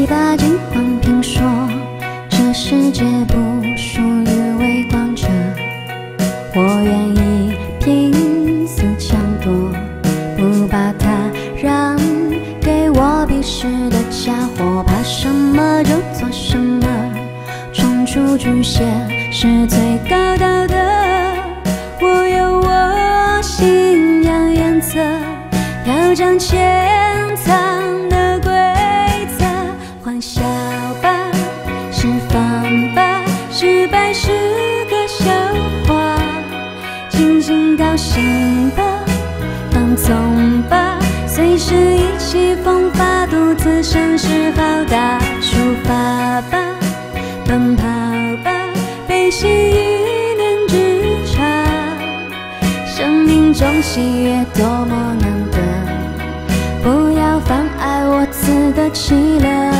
把金黄评说，这世界不属于围观者，我愿意拼死抢夺，不把它让给我鄙视的家伙，怕什么就做什么，冲出局限是最高道德。我有我信仰原则，要将潜藏的规则欢笑吧，释放吧，失败是个笑话，尽情高兴吧，放纵吧，随时意气风发，独自审视好大，出发吧，奔跑吧，背弃一念之差，生命中喜悦多么难得，不要妨碍我自得其乐。